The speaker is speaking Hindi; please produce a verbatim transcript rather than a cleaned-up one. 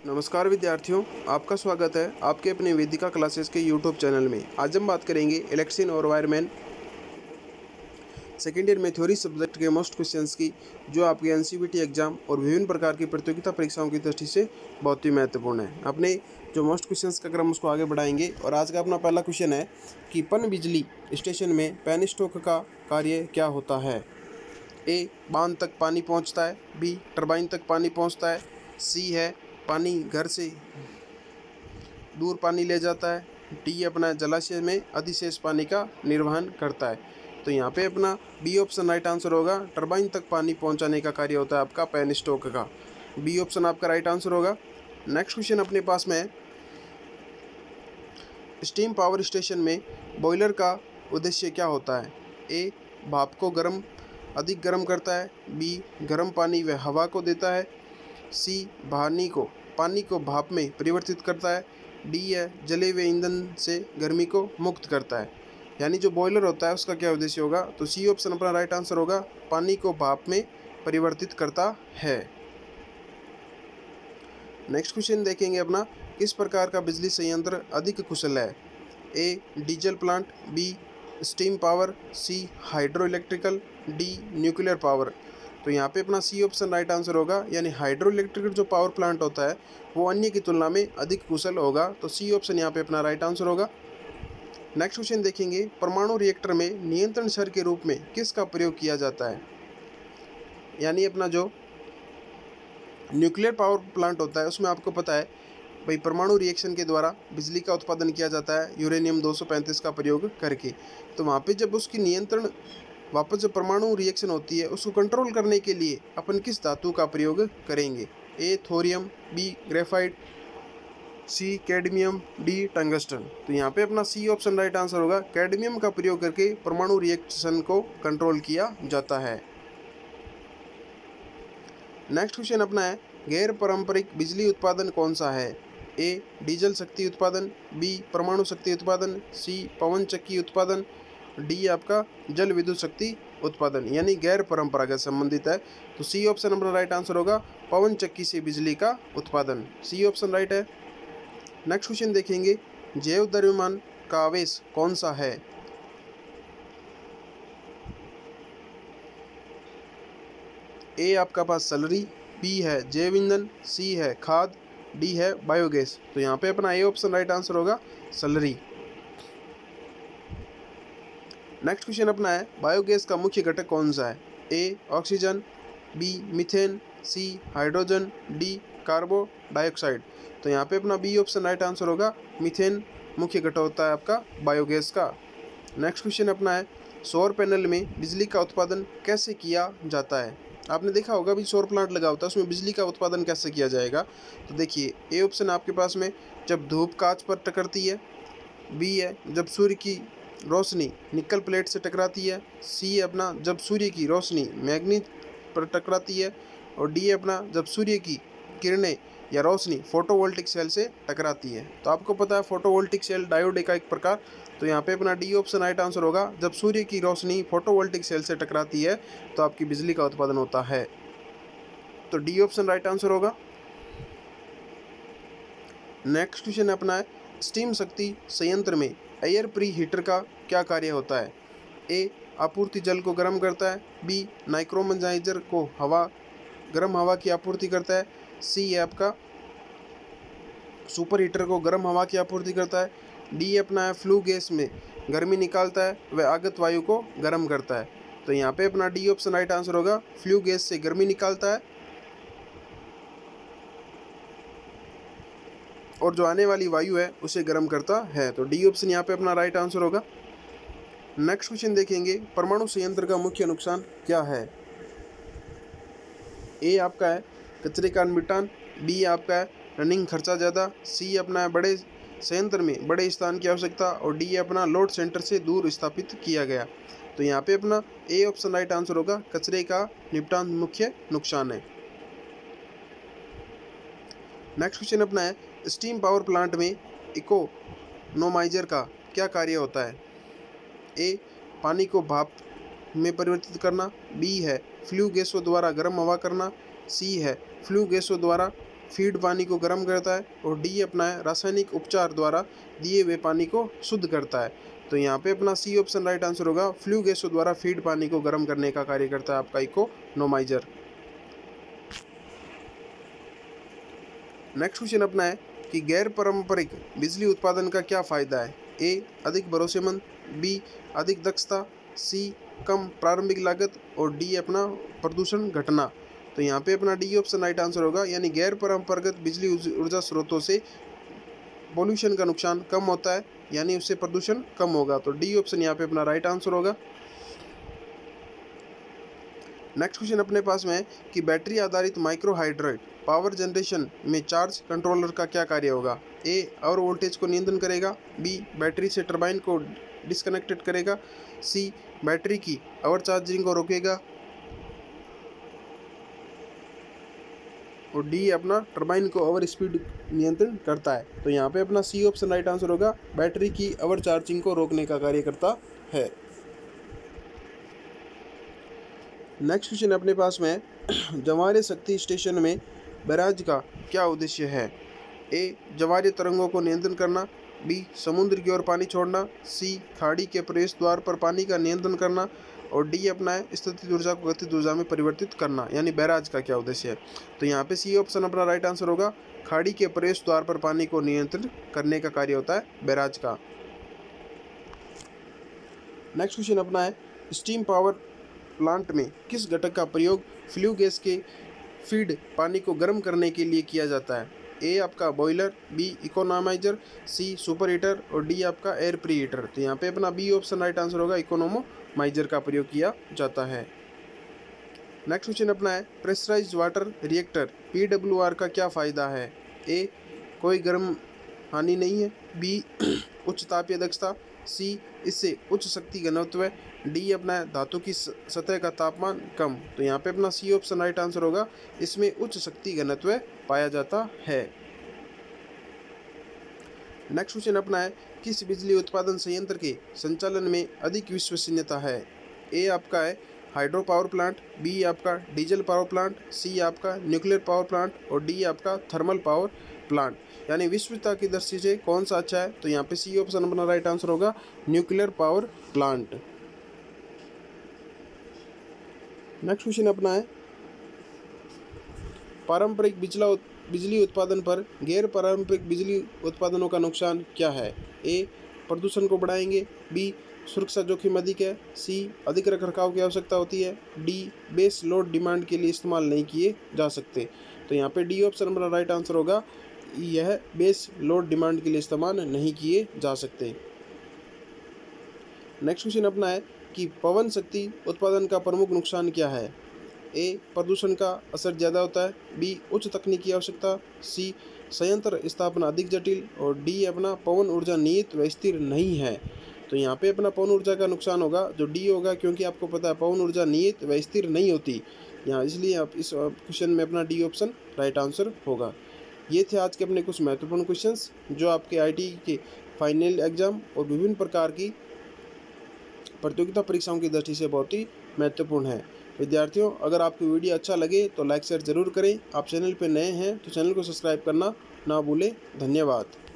नमस्कार विद्यार्थियों, आपका स्वागत है आपके अपने वेदिका क्लासेस के यूट्यूब चैनल में। आज हम बात करेंगे इलेक्शन और वायरमैन सेकेंड ईयर में थ्योरी सब्जेक्ट के मोस्ट क्वेश्चंस की, जो आपके एनसीईआरटी एग्जाम और विभिन्न प्रकार की प्रतियोगिता परीक्षाओं की दृष्टि से बहुत ही महत्वपूर्ण है। अपने जो मोस्ट क्वेश्चंस का क्रम उसको आगे बढ़ाएंगे और आज का अपना पहला क्वेश्चन है कि पन बिजली स्टेशन में पेनस्टॉक का कार्य क्या होता है। ए, बांध तक पानी पहुँचता है। बी, टरबाइन तक पानी पहुँचता है। सी है पानी घर से दूर पानी ले जाता है। डी अपना जलाशय में अधिशेष पानी का निर्वहन करता है। तो यहाँ पे अपना बी ऑप्शन राइट आंसर होगा। टरबाइन तक पानी पहुँचाने का कार्य होता है आपका पेनस्टॉक का। बी ऑप्शन आपका राइट आंसर होगा। नेक्स्ट क्वेश्चन अपने पास में है, स्टीम पावर स्टेशन में बॉयलर का उद्देश्य क्या होता है। ए, भाप को गर्म अधिक गर्म करता है। बी, गर्म पानी व हवा को देता है। सी, पानी को पानी को भाप में परिवर्तित करता है। डी है जले हुए ईंधन से गर्मी को मुक्त करता है। यानी जो बॉयलर होता है उसका क्या उद्देश्य होगा, तो सी ऑप्शन अपना राइट आंसर होगा। पानी को भाप में परिवर्तित करता है। नेक्स्ट क्वेश्चन देखेंगे अपना, किस प्रकार का बिजली संयंत्र अधिक कुशल है। A, diesel plant. B, steam power. C, hydro electrical. D, nuclear power. तो यहाँ पे अपना सी ऑप्शन राइट आंसर होगा। यानी हाइड्रो इलेक्ट्रिकल जो पावर प्लांट होता है वो अन्य की तुलना में अधिक कुशल होगा। तो सी ऑप्शन यहाँ पे अपना राइट आंसर होगा। नेक्स्ट क्वेश्चन देखेंगे, परमाणु रिएक्टर में नियंत्रण छड़ के रूप में किसका प्रयोग किया जाता है। यानी अपना जो न्यूक्लियर पावर प्लांट होता है उसमें आपको पता है भाई परमाणु रिएक्शन के द्वारा बिजली का उत्पादन किया जाता है यूरेनियम दो सौ पैंतीस का प्रयोग करके। तो वहाँ पे जब उसकी नियंत्रण वापस जब परमाणु रिएक्शन होती है उसको कंट्रोल करने के लिए अपन किस धातु का प्रयोग करेंगे। A, thorium. B, graphite. C, cadmium. D, tungsten. तो यहाँ पे अपना सी ऑप्शन राइट आंसर होगा। कैडमियम का प्रयोग करके परमाणु रिएक्शन को कंट्रोल किया जाता है। नेक्स्ट क्वेश्चन अपना है, गैर पारंपरिक बिजली उत्पादन कौन सा है। ए, डीजल शक्ति उत्पादन। बी, परमाणु शक्ति उत्पादन। सी, पवन चक्की उत्पादन। डी आपका जल विद्युत शक्ति उत्पादन। यानी गैर परंपरागत संबंधित है। तो सी ऑप्शन अपना राइट आंसर होगा। पवन चक्की से बिजली का उत्पादन। सी ऑप्शन राइट है। नेक्स्ट क्वेश्चन देखेंगे, जैव द्रव्यमान का आवेश कौन सा है। ए आपका पास सलरी। बी है जैव ईंधन। सी है खाद। डी है बायोगैस। तो यहाँ पे अपना ए ऑप्शन राइट आंसर होगा, सलरी। नेक्स्ट क्वेश्चन अपना है, बायोगैस का मुख्य घटक कौन सा है। A, oxygen. B, methane. C, hydrogen. D, carbon dioxide. तो यहाँ पे अपना बी ऑप्शन राइट आंसर होगा, मीथेन मुख्य घटक होता है आपका बायोगैस का। नेक्स्ट क्वेश्चन अपना है, सौर पैनल में बिजली का उत्पादन कैसे किया जाता है। आपने देखा होगा भी सौर प्लांट लगा होता है उसमें बिजली का उत्पादन कैसे किया जाएगा। तो देखिए ए ऑप्शन आपके पास में जब धूप कांच पर टकरती है। बी है जब सूर्य की रोशनी निकल प्लेट से टकराती है। सी अपना जब सूर्य की रोशनी मैग्नीज पर टकराती है। और डी अपना जब सूर्य की किरणें या रोशनी फोटोवोल्टिक सेल से टकराती है। तो आपको पता है फोटोवोल्टिक सेल डायोड का एक प्रकार। तो यहाँ पे अपना डी ऑप्शन राइट आंसर होगा। जब सूर्य की रोशनी फोटोवोल्टिक सेल से टकराती है तो आपकी बिजली का उत्पादन होता है। तो डी ऑप्शन राइट आंसर होगा। नेक्स्ट क्वेश्चन अपना है, स्टीम शक्ति संयंत्र में एयर प्री हीटर का क्या कार्य होता है। ए, आपूर्ति जल को गर्म करता है। बी, नाइक्रोमोनाइजर को हवा गर्म हवा की आपूर्ति करता है। सी है आपका सुपर हीटर को गर्म हवा की आपूर्ति करता है। डी अपना है फ्लू गैस में गर्मी निकालता है व आगत वायु को गर्म करता है। तो यहाँ पे अपना डी ऑप्शन राइट आंसर होगा, फ्लू गैस से गर्मी निकालता है और जो आने वाली वायु है उसे गर्म करता है। तो डी ऑप्शन यहाँ पे अपना राइट आंसर होगा। नेक्स्ट क्वेश्चन देखेंगे, परमाणु संयंत्र का मुख्य नुकसान क्या है। ए आपका है कचरे का निपटान। बी आपका है रनिंग खर्चा ज़्यादा। सी अपना है बड़े संयंत्र में बड़े स्थान की आवश्यकता। और डी अपना लोड सेंटर से दूर स्थापित किया गया। तो यहाँ पे अपना ए ऑप्शन राइट आंसर होगा, कचरे का निपटान मुख्य नुकसान है। नेक्स्ट क्वेश्चन अपना है, स्टीम पावर प्लांट में इकोनोमाइजर का क्या कार्य होता है। ए, पानी को भाप में परिवर्तित करना। बी है फ्लू गैसों द्वारा गर्म हवा करना। सी है फ्लू गैसों द्वारा फीड पानी को गर्म करता है और डी अपना है रासायनिक उपचार द्वारा दिए हुए पानी को शुद्ध करता है। तो यहाँ पे अपना सी ऑप्शन राइट आंसर होगा। फ्लू गैसों द्वारा फीड पानी को गर्म करने का कार्य करता है आपका इकोनोमाइजर। नेक्स्ट क्वेश्चन अपना है कि गैर पारंपरिक बिजली उत्पादन का क्या फ़ायदा है। ए अधिक भरोसेमंद, बी अधिक दक्षता, सी कम प्रारंभिक लागत और डी अपना प्रदूषण घटना। तो यहाँ पे अपना डी ऑप्शन राइट आंसर होगा, यानी गैर परंपरागत बिजली ऊर्जा स्रोतों से पोल्यूशन का नुकसान कम होता है, यानी उससे प्रदूषण कम होगा। तो डी ऑप्शन यहाँ पे अपना राइट आंसर होगा। नेक्स्ट क्वेश्चन अपने पास में है कि बैटरी आधारित माइक्रो हाइड्रोइड पावर जनरेशन में चार्ज कंट्रोलर का क्या कार्य होगा। ए और वोल्टेज को नियंत्रण करेगा, बी बैटरी से टरबाइन को डिस्कनेक्टेड करेगा, सी बैटरी की ओवर चार्जिंग को रोकेगा और डी अपना टरबाइन को ओवर स्पीड नियंत्रण करता है। तो यहाँ पे अपना सी ऑप्शन राइट आंसर होगा, बैटरी की ओवर चार्जिंग को रोकने का कार्य करता है। नेक्स्ट क्वेश्चन अपने पास में जवारे शक्ति स्टेशन में बैराज का क्या उद्देश्य है। ए जवारे तरंगों को नियंत्रण करना, बी समुद्र की ओर पानी छोड़ना, सी खाड़ी के प्रवेश द्वार पर पानी का नियंत्रण करना और डी अपना है स्थितिज ऊर्जा को गतिज ऊर्जा में परिवर्तित करना, यानी बैराज का क्या उद्देश्य है। तो यहाँ पे सी ऑप्शन अपना राइट आंसर होगा, खाड़ी के प्रवेश द्वार पर पानी को नियंत्रित करने का कार्य होता है बैराज का। नेक्स्ट क्वेश्चन अपना है स्टीम पावर प्लांट में किस घटक का प्रयोग फ्लू गैस के फीड पानी को गर्म करने के लिए किया जाता है। ए आपका boiler, B economiser, C super heater और डी आपका एयर प्री हीटर। तो यहाँ पे अपना बी ऑप्शन राइट आंसर होगा, इकोनोमाइजर का प्रयोग किया जाता है। नेक्स्ट क्वेश्चन अपना है pressurised water reactor P W R का क्या फ़ायदा है। ए कोई गर्म हानि नहीं है, बी उच्च तापीय दक्षता, सी इससे उच्च शक्ति घनत्व, डी अपना है धातु की सतह का तापमान कम। तो यहाँ पे अपना सी ऑप्शन राइट आंसर होगा, इसमें उच्च शक्ति घनत्व पाया जाता है। नेक्स्ट क्वेश्चन अपना है किस बिजली उत्पादन संयंत्र के संचालन में अधिक विश्वसनीयता है। ए आपका है हाइड्रो पावर प्लांट, बी आपका डीजल पावर प्लांट, सी आपका न्यूक्लियर पावर प्लांट और डी आपका थर्मल पावर प्लांट, यानी विश्वसनीयता की दृष्टि से कौन सा अच्छा है। तो यहाँ पे सी ऑप्शन अपना राइट आंसर होगा, nuclear power plant. Next question अपना है पारंपरिक बिजला बिजली उत्पादन पर गैर पारंपरिक बिजली उत्पादनों का नुकसान क्या है। ए प्रदूषण को बढ़ाएंगे, बी सुरक्षा जोखिम अधिक है, सी अधिक रखरखाव की आवश्यकता होती है, डी बेस लोड डिमांड के लिए इस्तेमाल नहीं किए जा सकते। तो यहाँ पे डी ऑप्शन हमारा राइट आंसर होगा, यह बेस लोड डिमांड के लिए इस्तेमाल नहीं किए जा सकते। नेक्स्ट क्वेश्चन अपना है कि पवन शक्ति उत्पादन का प्रमुख नुकसान क्या है। ए प्रदूषण का असर ज़्यादा होता है, बी उच्च तकनीकी आवश्यकता, सी संयंत्र स्थापना अधिक जटिल और डी अपना पवन ऊर्जा नियत व स्थिर नहीं है। तो यहाँ पे अपना पवन ऊर्जा का नुकसान होगा जो डी होगा, क्योंकि आपको पता है पवन ऊर्जा नियत व स्थिर नहीं होती यहाँ, इसलिए आप इस क्वेश्चन में अपना डी ऑप्शन राइट आंसर होगा। ये थे आज के अपने कुछ महत्वपूर्ण क्वेश्चंस जो आपके आईटी के फाइनल एग्जाम और विभिन्न प्रकार की प्रतियोगिता परीक्षाओं की दृष्टि से बहुत ही महत्वपूर्ण है। विद्यार्थियों, अगर आपको वीडियो अच्छा लगे तो लाइक शेयर जरूर करें। आप चैनल पर नए हैं तो चैनल को सब्सक्राइब करना ना भूलें। धन्यवाद।